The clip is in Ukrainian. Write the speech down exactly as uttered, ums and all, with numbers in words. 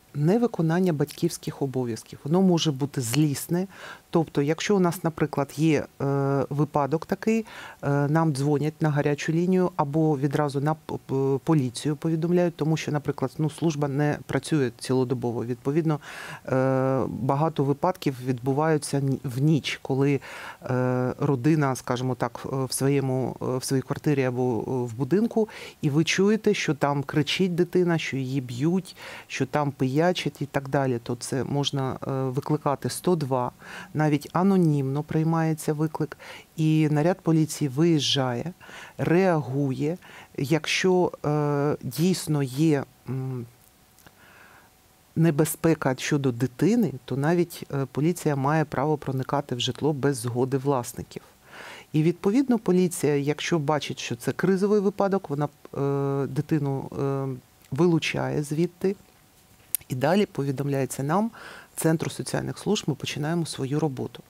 невиконання батьківських обов'язків. Воно може бути злісне. Тобто, якщо у нас, наприклад, є е, випадок такий, е, нам дзвонять на гарячу лінію або відразу на поліцію повідомляють, тому що, наприклад, ну, служба не працює цілодобово. Відповідно, е, багато випадків відбуваються в ніч, коли е, родина, скажімо так, в своєму, в своїй квартирі або в будинку, і ви чуєте, що там кричить дитина, що її б'ють, що там пиячать і так далі. То це можна е, викликати сто два. Навіть анонімно приймається виклик, і наряд поліції виїжджає, реагує. Якщо е, дійсно є м, небезпека щодо дитини, то навіть е, поліція має право проникати в житло без згоди власників. І відповідно поліція, якщо бачить, що це кризовий випадок, вона е, дитину е, вилучає звідти, і далі повідомляється нам, Центру соціальних служб, ми починаємо свою роботу.